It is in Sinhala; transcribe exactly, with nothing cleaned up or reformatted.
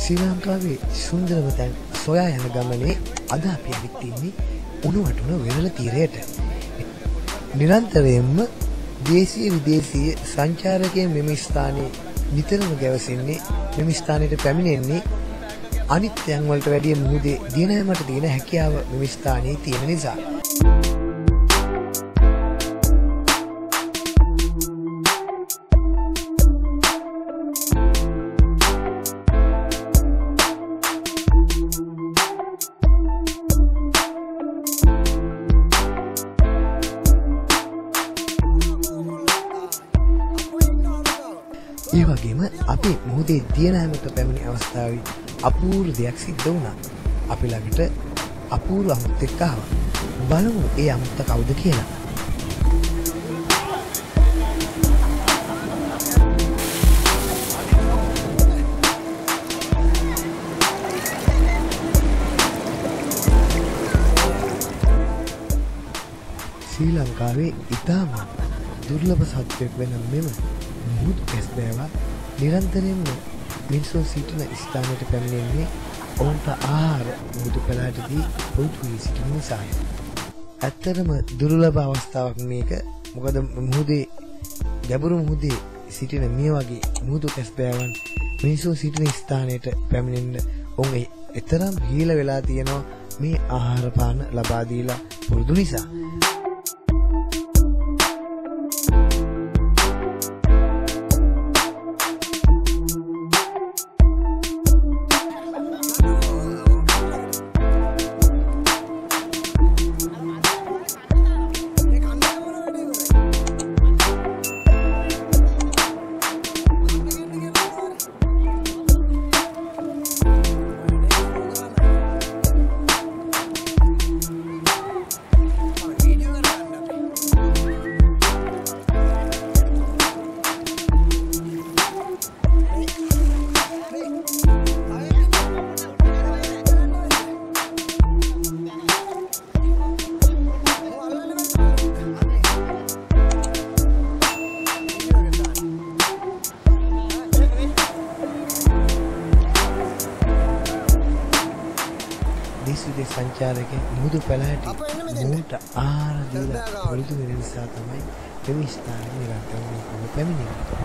ශ්‍රී ලංකාවේ සුන්දරම තැන් සොයා යන ගමනේ අද අපි ඇවිත් ඉන්නේ උණු වටුන වෙරළ තීරයට. නිරන්තරයෙන්ම දේශීය විදේශීය සංචාරකයන් මෙම ස්ථානයේ නිතරම ගැවසෙන්නේ මෙම ස්ථානයට පැමිණෙන්නේ අනිත් තැන් වලට වැඩිය මුහුදේ දිනයකට තියෙන හැකියාව මෙම ස්ථානයේ තියෙන නිසා. ඒ වගේම අපි මුහුදේ දියනෑමට පැමිණි අවස්ථාවේ අපූර්ව දෙයක් සිද්ධ වුණා. අපි ළඟට අපූර්ව අමුත්තෙක් ආවා. බලමු ඒ අමුත්ත කවුද කියලා. ශ්‍රී ලංකාවේ ඉතාම දුර්ලභ සත්වයක් වෙන මෙම මුහුදු කැස්බෑවා නිරන්තරයෙන්ම මිනිසුන් සිටින ස්ථානයට පැමිණෙන්නේ ඔවුන්ට ආහාර මුහුදු පළාතදී පුරුදු වී සිටින නිසායි. ඇත්තටම දුර්ලභ අවස්ථාවක් මේක. මොකද මුහුදේ ගැඹුරු මුහුදේ සිටින මේ වගේ මුහුදු කැස්බෑවන් මිනිසුන් සිටින ස්ථානයට පැමිණෙන්න ඔවුන් එතරම් හීල වෙලා තියෙනවා මේ ආහාර පාන ලබා දීලා පුරුදු නිසා. දේශ විදේශ සංචාරකයන් මුහුදු පළාත මුහුදට ආහාර දීලා පුරුදු වෙන නිසා තමයි මේ ස්ථානයේ නිරන්තරව පැමිණෙන්නේ.